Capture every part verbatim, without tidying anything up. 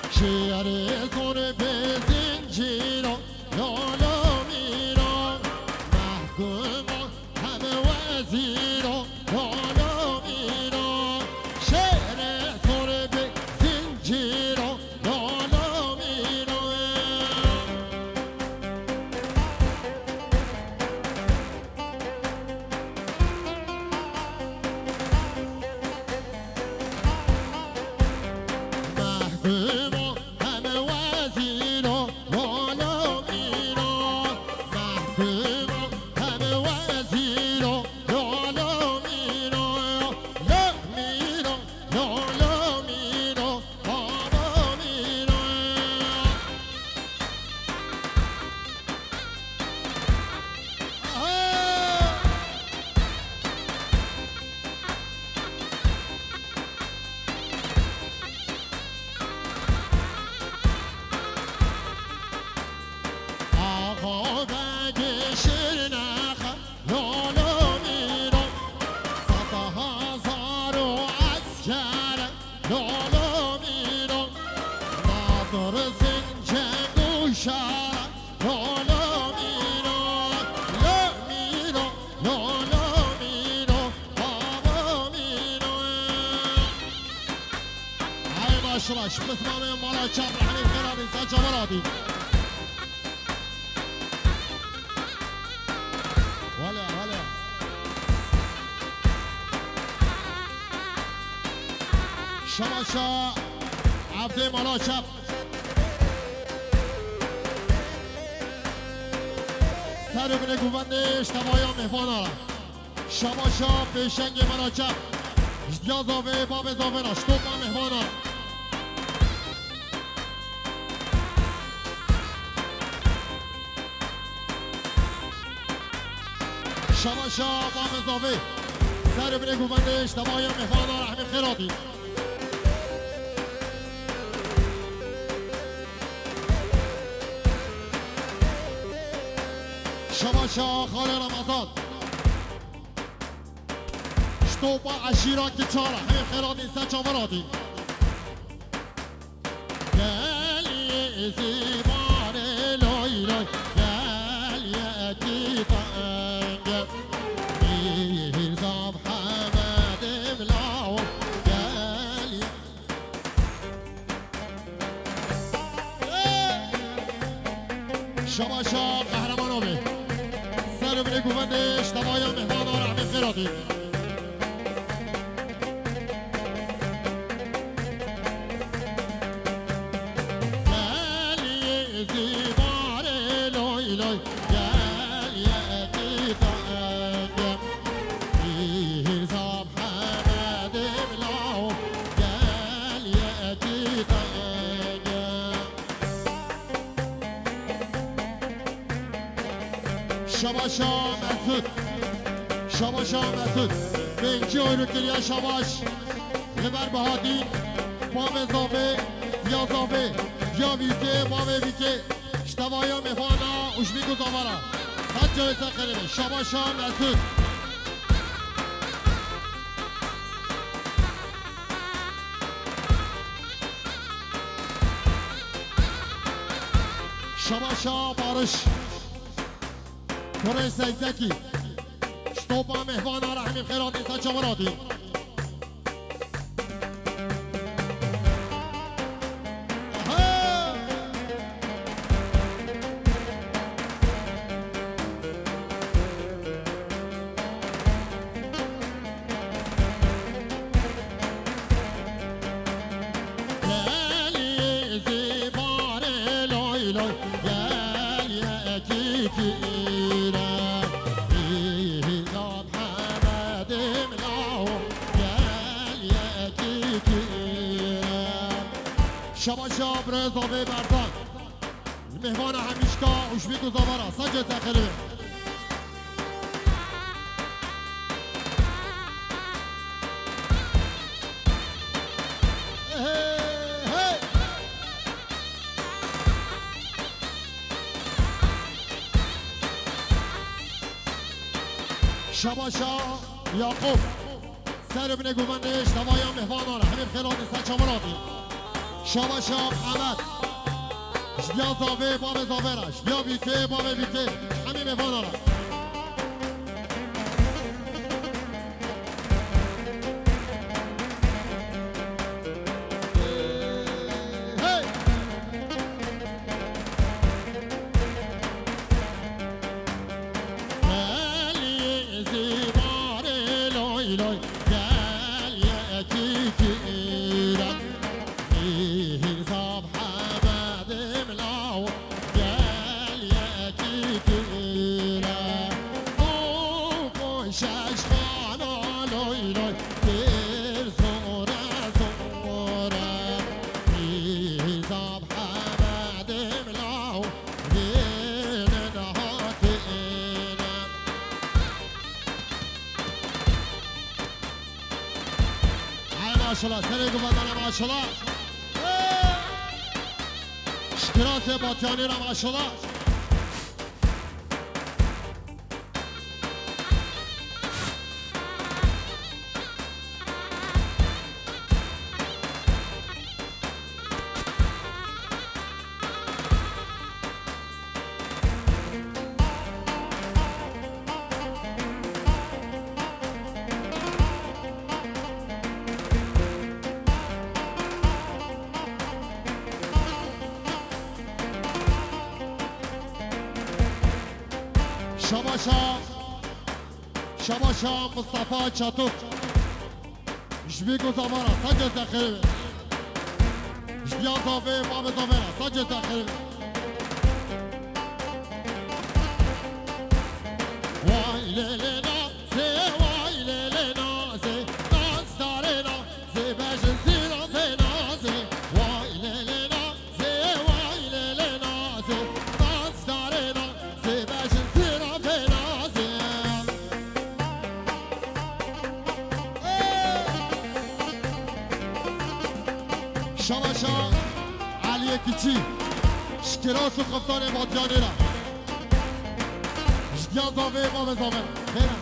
شعر زور به زنجیرا لالا میرا محکوما همه وزیرا لالا میرا شعر زور به زنجیرا لالا میرا محکوما همه وزیرا لالا میرا محکوما همه وزیرا لالا میرا لا میرا لالا میرا بابا میرا آقا بگه شیر نخه لالا میرا صد هزار و عسکر لالا میرا ندار زنجه گوشه لالا میرا لا میرا لالا میرا بابا میرا ای باش باش بسمام مالا چپ رحمی خیرانی سجا مرادی ولا ولا شماشا عبد مالا چپ سر بینه گووندش تمایا مهمانا شماشا پیشنگ مالا چپ اشتیا زاوه باب زاوه ناش تو با مهمانا شماشا باب زاوه سر بینه گووندش تمایا مهمانا رحمی خیراتی شماشا خال رمضان شتوبا عشیرا که چاره همین خیراتی سچا مرادی گلی زیبار لای لای گلی اکی تنگم میرزا محمد املاو گلی شماشا قهرمانوی سر بینه گووندش تمایا مهمانا رحمی خیراتی گلی زیبار لای لای گلی اکی تنگم میرزا محمد املاو گلی اکی تنگم شماشا مسعود شماشا مسعود بینچی اویرو کلیا شماش لبر بهادی بام زاوه یا زاوه یا ویکه بام ویکه اشتوایا مهانا اشبیگو زاوارا صد جای سخره شماشا مسعود شماشا بارش کره سیزکی شتوبا مهوانا رحمی خیراتی سچا مرادی گلی زیبار لای لای گلی اکی کیره میرزا محمد املاو گلی اکی کیره شماشا برزاوه برزان مهمان همیشکا اشبیگو زاوارا سجه سخره شباشا یعقوب سر بینه گووندش تمایا مهمانانه همین خیلانی سچا مرادی شما شام حمد بیا زاوه باب زاوه راش بیا بیکه باب بیکه همین میوان آرم ماشاءالله سر گفتن ماشاءالله اشتراط باتیانی را ماشاءالله شباشا شباشا مصطفى چاتوک جبیگو زمارا سجز دخیره جبیا زاوه باب زاوه سجز دخیره وای لیلی نازه وای لیلی نازه ناز داره نازه بجن زیرا به نازه وای لیلی نازه وای لیلی نازه ناز داره نازه بجن شباشا علی کچی شکراس و خفتان بادیانی را جدیا زاوه باب زاوه خیرم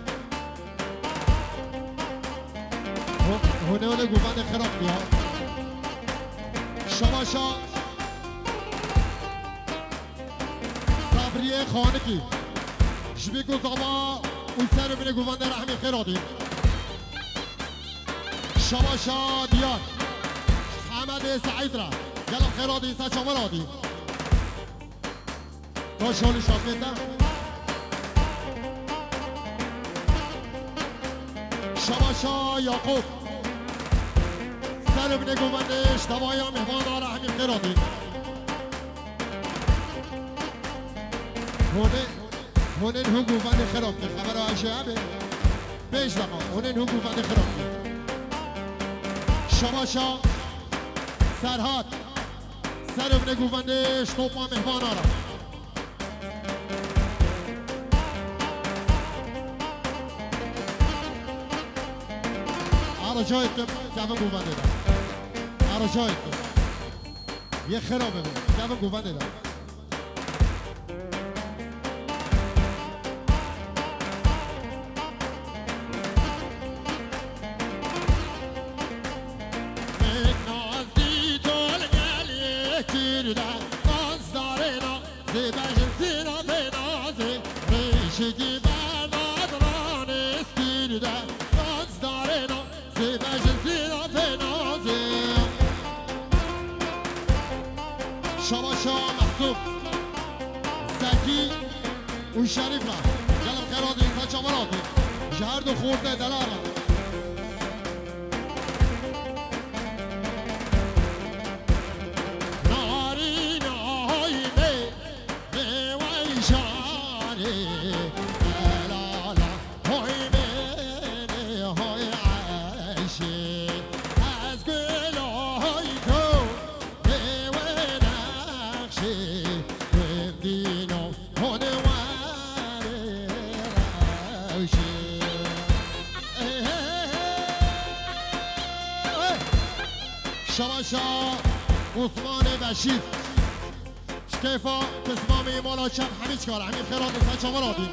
هونه هونه گوبند خراب بیا شباشا صبریه خانکی جبی گوزاما اون سر بینه گوبند رحمی خیرادی شباشا دیار محمد سعید را گلم خیرادی سچا مرادی تا شالی شاکیتا شباشا یاقوب سر ابن گوبندش دوایا مهمان آره همین خیرادی هونه هونه هون گوبند خیراد که خبر آشه همه بیش دقا هونه هون گوبند خیراد شباشا سرحاد سر ابن گووندش توپا مهمان آرم آرا جایت که دفع گوونده دارم آرا جایت که یه خرابه بود دفع گوونده دارم شباشا محسوب زکی و شریف را گلم خیرادی سچا مرادی جهرد و خورده دلارا ناری نای می می شانی دلالا های می های عشی از گل های تو شباشا عثمان بشیر شکیفا تسمامی مالا چند همیچ کار همین خیرات سچا مرادی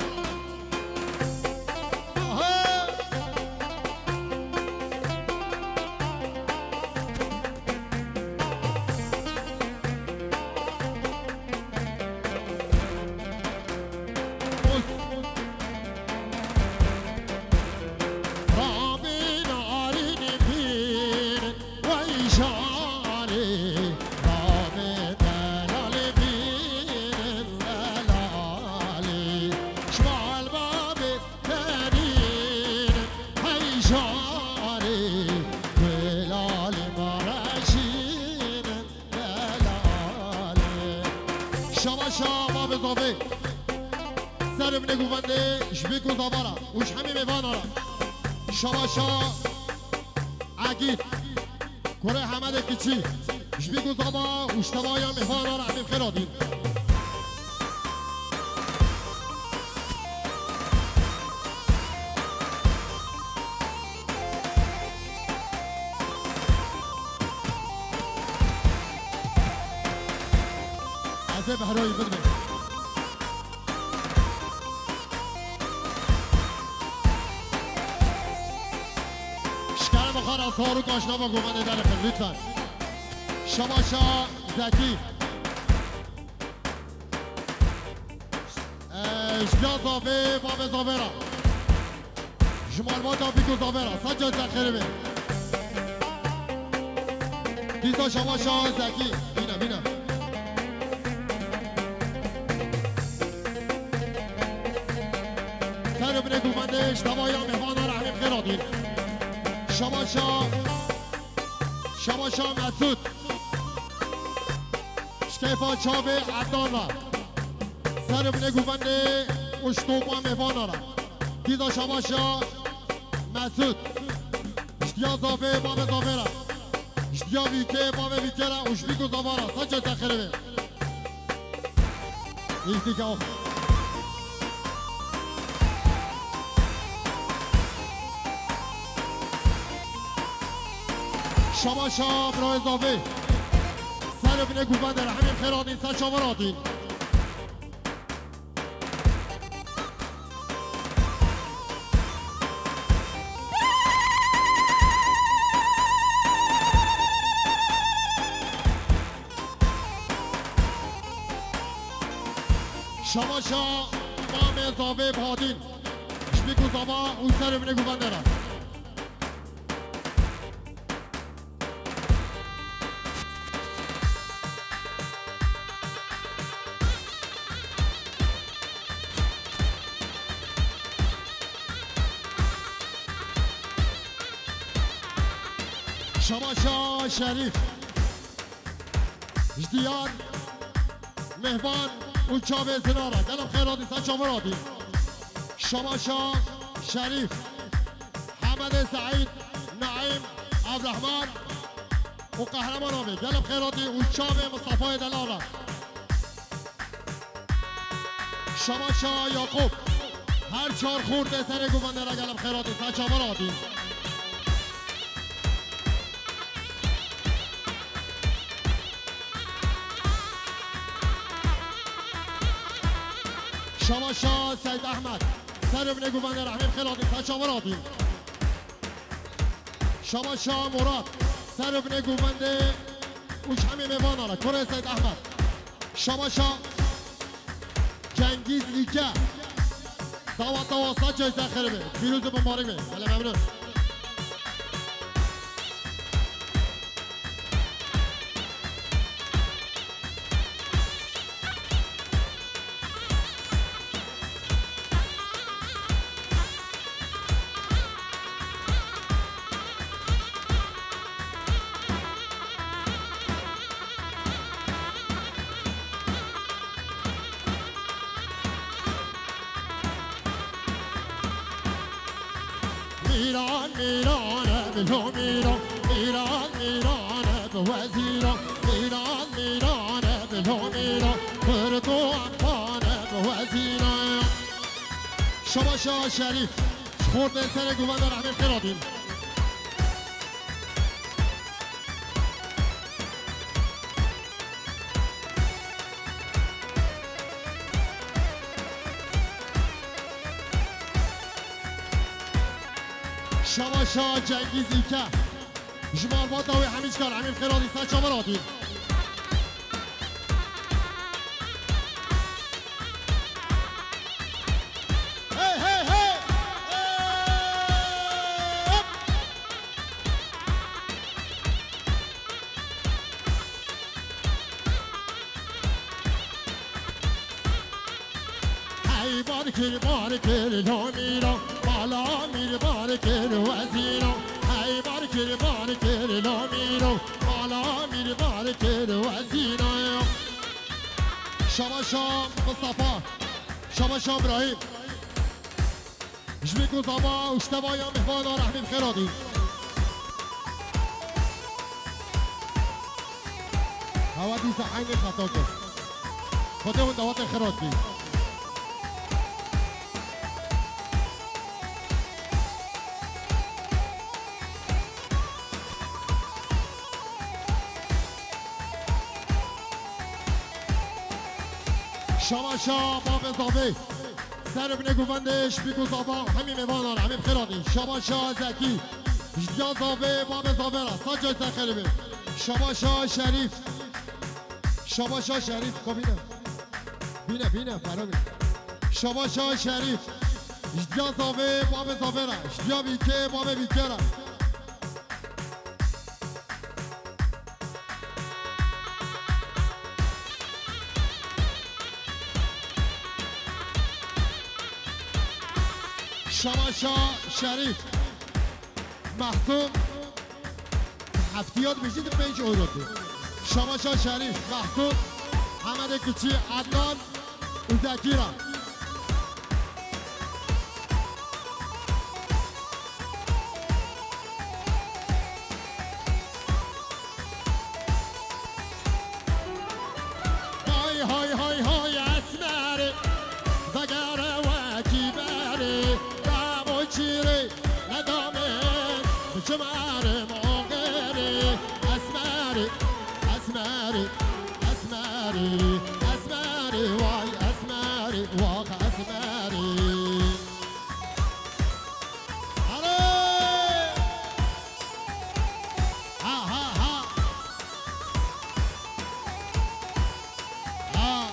شماشا ما بزاوی سر ابن گوونده شبی گزابارا وش همی میوانارا شماشا عگید کره حمد کچی شبی گزابا وش توایا میوانارا همین خیرادین عزیز بهرایی بدمه شکر بخار از هارو کاشنا با گومنده در خیل لطفا شماشا زکی اشبیا زاوه باب زاوه را جمال با تابیکو زاوه را سجا زخیره بی دیزا شماشا زکی بینم بینم سر ابن گومندش دوایا مهمان را همین خیرادین شماشا شماشا مسعود شکیفا چاوه عدنان را سر ابن گومنده اشتوبا مهمان را دیزا شماشا مسعود اشتیا زاوه باب زاوه را اشتیا ویکه باب ویکه را اشبیکو زاوه را سجا تخیره بی ایختی که آخر شماشا برای زاوه سر ابن گوبنده را همین خیرادین سر چاورادین شماشا امام زاوه بادین شبیکو زاوا او سر ابن گوبنده را شماشا شریف اشتیان مهبان و چاوه زنارا دلم خیرادی سر چاورادی شماشا شریف حمد سعید نعیم عبدالرحمن و قهرمان آمید دلم خیرادی و چاوه مصطفی دلارا شماشا یاقوب هر چار خورده سر گوونده را دلم خیرادی سر چاورادی شماشا سید احمد سر ابن گوونده رحمیم خیلادی سر چاورادی شماشا مراد سر ابن گوونده اوش همین میوان را کره سید احمد شماشا جنگیز لیکه دعوت دواسط جایزه خیره بی فیروز بمباری بی بله ممنون میران میرانه بلو میران میران میرانه به وزیران میران میرانه بلو میران بردو امپانه به وزیران شماشا شریف خورده سر گوونده رحمیم خیرادیم شماشا جنگیزی که جمال با داوی همیش کار همین خیرادی سر چاورادی هی هی هی ای بارکر بارکر لا میرا بالا میر بارکر وزیرا ای بارکر بارکر لا میرا بالا میر بارکر وزیرا شباشا مصطفى شباشا ابراهيم جبيكو زابا واشتبايا مهوانا رحمي بخيراتي هوادي صحيني خطاكم خطيهم دوات الخيراتي شباشا باب زابي سر ابن گووندش بیگو زابا همین میوانان همین بخیرانی شباشا زکی جدیا زابه باب زابه را ساجای سخیلی بیم شباشا شریف شباشا شریف که بینه بینه بینه فرا بینه شباشا شریف جدیا زابه باب زابه را جدیا بیکه باب بیکه را شباشا شریف محسوم هفتیات بشید پنج اوروتی شباشا شریف محسوم حمد کچی عدنان و زکیرا های های های های اسمر زگر و کیبره چیره ندامه بچمار مغره اسمری اسمری اسمری اسمری وای اسمری واق اسمری آره ها ها ها ها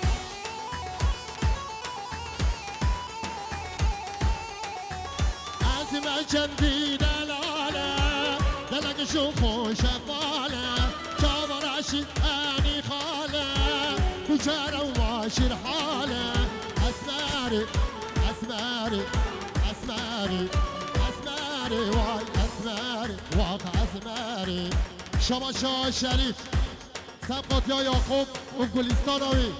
اسم چندی دلاله دلک شو خوش فاله چاو راشد انی خاله کجا رو واشر حاله اسمری اسمری اسمری اسمری وای اسمری واقع اسمری شباشا شریف سبقات یا یعقوب و گلستانوی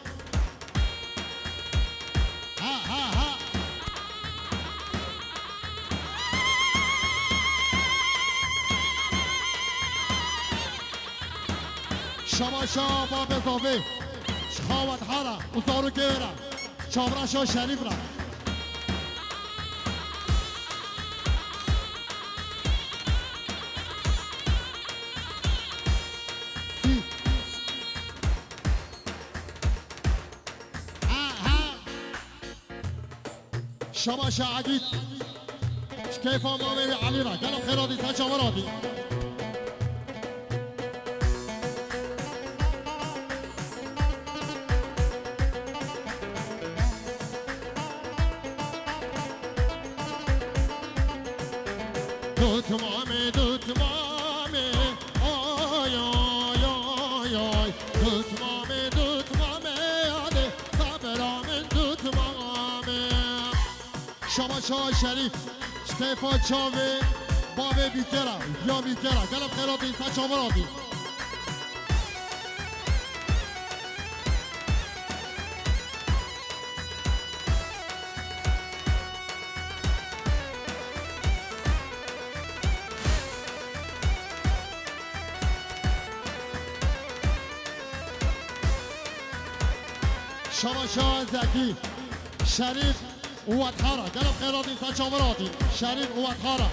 شباشا باب زاوی شخاوت حالا وزارو گیرا چاوراشا شریف را سی شباشا عقید شکیفا مامیر علی را گلو خیرادی سا چاورادی دوت مامي دوت مامي آي آي آي آي دوت مامي دوت مامي هذه صابرة من دوت مامي شباشا شريف شتيفا تشاوي بابي بيكرا يا بيكرا قلب خيراتي سا شاوراتي شباشا زكي شريف ووطحارة قلب خيراتي سا شاوراتي شريف ووطحارة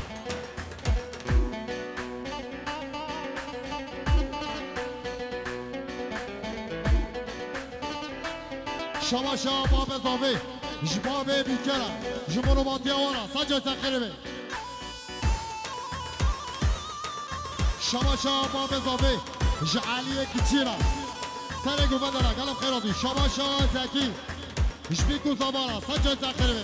شباشا باب زاوي جباب بيكرا جمونو باتيا ورا سجا سخربه شباشا باب زاوي جعالية كتيرة سر گوبندرا قلب خیراتی شباشا زکی اشبیکو زبارا سجا زخربه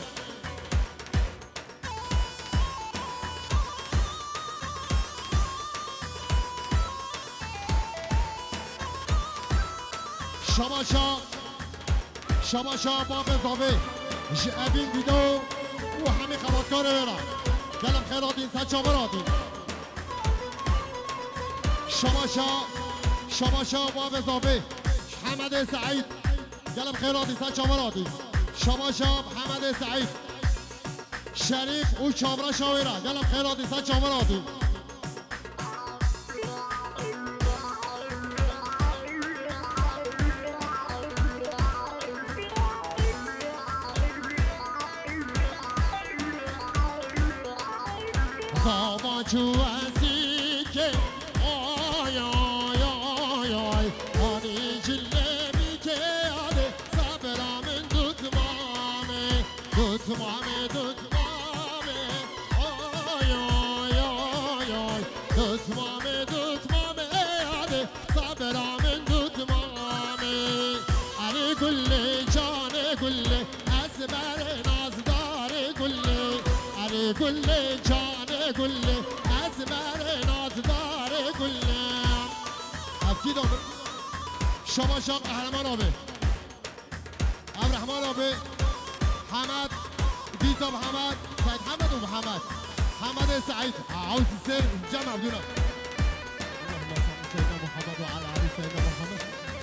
شباشا شباشا باب زاوی جعبین دیدو و همه خباتکار برا قلب خیراتی سجا براتی شباشا شباشا باب زاوی حمد سعید قلب خيراتي سان شامراتي شما شام حمد سعيد شريف وشامرا شاويرا قلب خيراتي سان شامراتي Baba çuvasike ay ay ay ay Hani cillebi ke ade sabramın tutmame Tutmame tutmame ay ay ay ay Tutmame tutmame ade sabramın tutmame Ali kulle cane kulle asber nazdar kulle Ali kulle cane كله أزمر نازدار كله أكيد أمر شما شاق قهرمان آبه عبد الرحمن آبه حمد ديزا محمد سعيد حمد ومحمد حمد سعيد عاوز السر جمع بدونه اللهم صل سيدنا محمد وعلى علي سيدنا محمد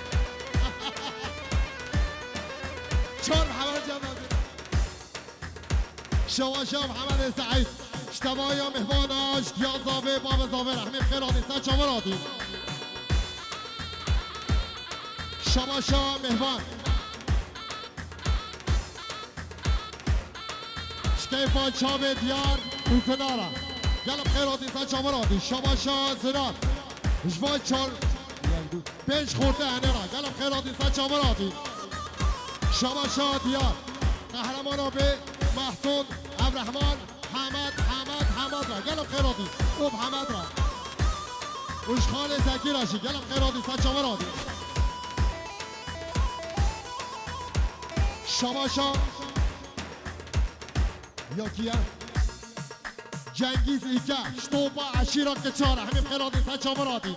شلون محمد جمع شما شاق محمد سعيد اشتبايا مهماناش يا زاوي باب زاوي رحمي خيراتي سان شامراتي شماشا مهمان شكيفا شابي ديار وزنارا قلب خيراتي سان شامراتي شماشا زنار جوان شار بيش خورده هنرا قلب خيراتي سان شامراتي شماشا ديار قهرمانا بي محسون عبد الرحمن حمد حمد حمد را قلب خيراتي اوب حمد را وش خالي زكي راشي قلب خيراتي سان شامراتي شماشا یا کیا جنگیز ایکا شتوبا عشیرا کچارا همین خیراتی سن چامراتی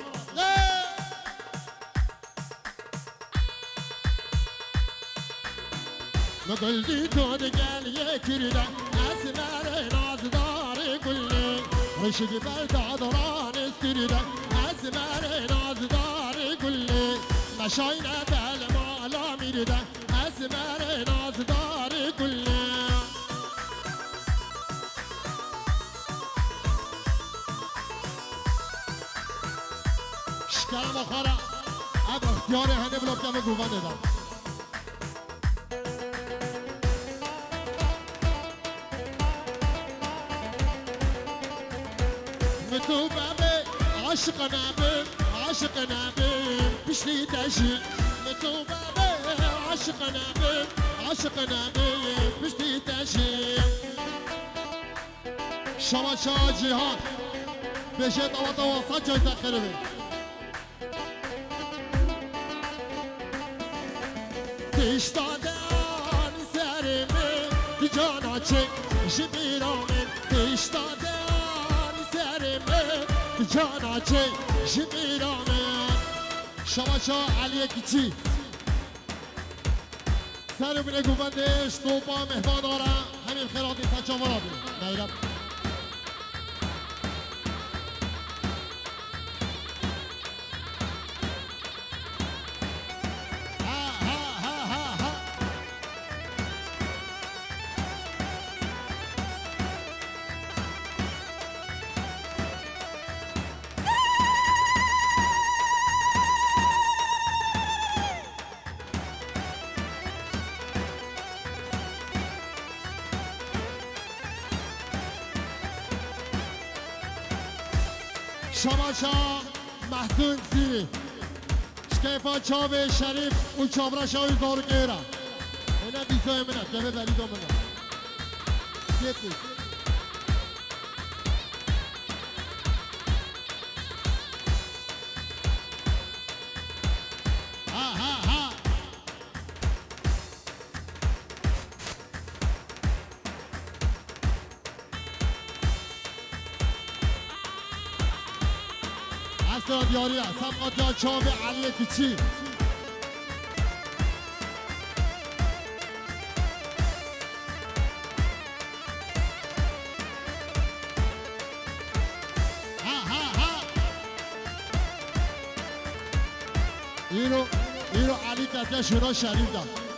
نقلدی تو دگل یکیرده اسمر نازدار کلی رشگی بردادران استیرده اسمر نازدار کلی مشاینه بل مالا میرده اسمر نازدار کلی شکرم آخره اب اختیار هنه بلوک دمه گوبان دادم متوبه به عشق نبیم عشق نبیم بشتی تشی متوبه به عشق نبیم عشق نبیم بشتی تشی شما شاه جهان بشه طوا طوا صد جای سخره بیم پیشتادن سرمه دی جانا چه جمیرامه پیشتادن سرمه دی جانا چه جمیرامه شما شاه علی کچی سر بینه گوبندش توبا مهمان دارم همین خیراتی سچا مرابی نیرم شماشا محسون سیری شکیفا چاوه شریف و چامرا شاوی زارو گیرا اینا بیزای منه گفه بریدو منه گیتی ها ها ها استاد یاری است سبقات یا چاوه علی کچی ها ها ها ایرو ایرو علی کتیا شورا شریف داد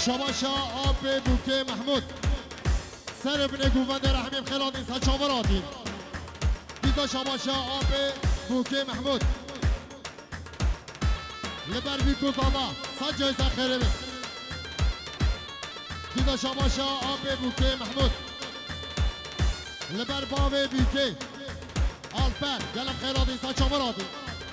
شباشا آب بوکه محمود سر ابن گووند رحمیم خیلادین سچاورادین دیزا شباشا آب بوکه محمود لبر بیکو زاما سجای زخیره بید دیزا شباشا آب بوکه محمود لبر باوی بیکه آلپر گلم خیلادین سچاورادین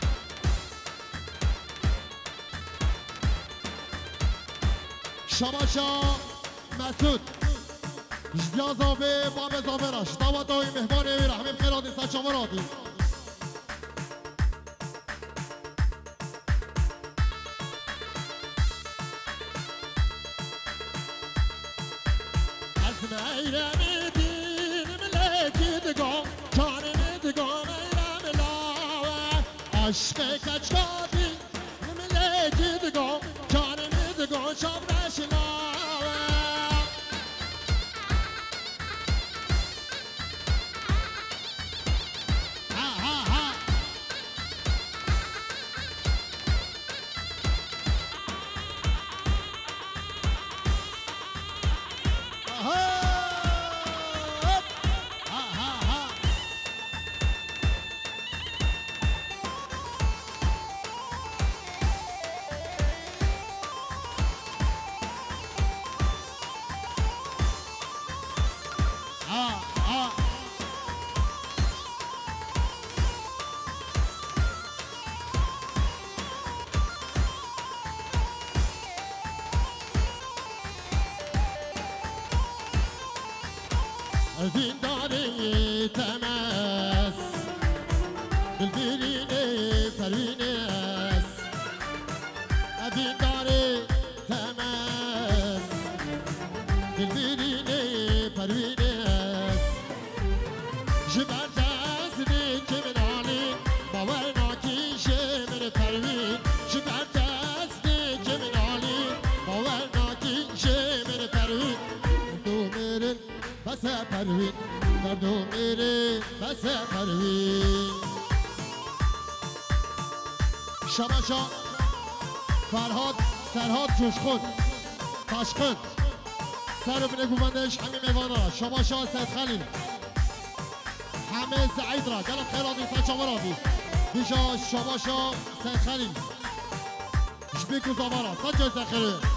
شباشا مسعود یا زاوه باب زاوه راش دعوت های مهمان اوی رحمیم خیرادی سچاوه رادی از میرمی دین ملکی دگام جانم دگام میرم لاوه عشق کچکادی ملکی دگام جانم دگام شب دینداری تماس دلبرین پروین است دینداری تماس دلبرین پروین است جبر دستی که منالی باور ناکی شمر پروین جبر دستی که منالی باور ناکی شمر پروین دو مرن بس پروین مردم میره بس پروین شباشا فرهاد سرهاد جوشخون تشخون سر ابن گووندش همین میوانا شباشا سید خلیل همه سعید را گلم خیرادی سچاوه رادی بیشا شباشا سید خلیل جبیکو زمارا سجای سخیره